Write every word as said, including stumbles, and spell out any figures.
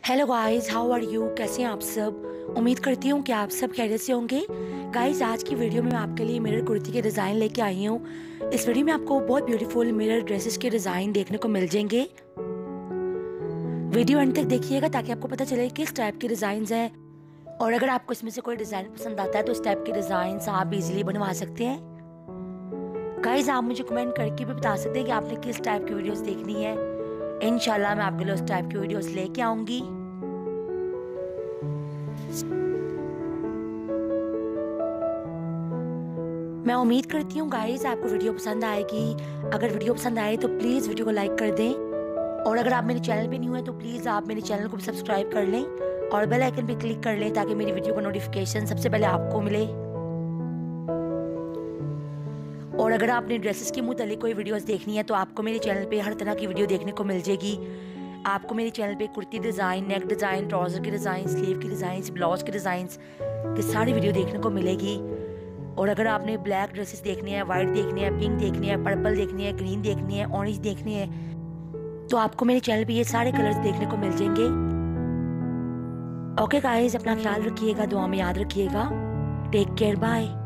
Hello guys, how are you? कैसे हैं आप सब? उम्मीद करती हूँ कि आप सब खैरियत से होंगे। गाइस, आज की वीडियो में मैं आपके लिए मिरर कुर्ती के डिज़ाइन लेके आई हूँ। इस वीडियो में आपको बहुत ब्यूटीफुल मिरर ड्रेसेस के डिज़ाइन देखने को मिल जाएंगे। वीडियो एंड तक देखिएगा ताकि आपको पता चले किस टाइप के डिज़ाइन हैं, और अगर आपको इसमें से कोई डिज़ाइन पसंद आता है तो इस टाइप के डिज़ाइन आप इजीली बनवा सकते हैं। गाइस, आप मुझे कमेंट करके भी बता सकते हैं कि आपने किस टाइप की वीडियोस देखनी है। इंशाल्लाह मैं आपके लिए उस टाइप की वीडियोस लेके आऊंगी। मैं उम्मीद करती हूँ गाइस आपको वीडियो पसंद आएगी। अगर वीडियो पसंद आए तो प्लीज़ वीडियो को लाइक कर दें, और अगर आप मेरे चैनल पे न्यू हैं तो प्लीज़ आप मेरे चैनल को भी सब्सक्राइब कर लें और बेल आइकन पे क्लिक कर लें ताकि मेरी वीडियो का नोटिफिकेशन सबसे पहले आपको मिले। और अगर आपने ड्रेसेस के मुतालिक कोई वीडियोस देखनी है तो आपको मेरे चैनल पे हर तरह की वीडियो देखने को मिल जाएगी। आपको मेरे चैनल पे kurti design, neck design, trouser के डिज़ाइन, स्लीव के डिज़ाइन, ब्लाउज के डिज़ाइन की सारी वीडियो देखने को मिलेगी। और अगर आपने ब्लैक ड्रेसेस देखनी है, वाइट देखनी है, पिंक देखनी है, पर्पल देखनी है, ग्रीन देखनी है, ऑरेंज देखनी है, तो आपको मेरे चैनल पे ये सारे कलर्स देखने को मिल जाएंगे। ओके गाइस, अपना ख्याल रखिएगा, दुआ में याद रखिएगा। Take care, bye.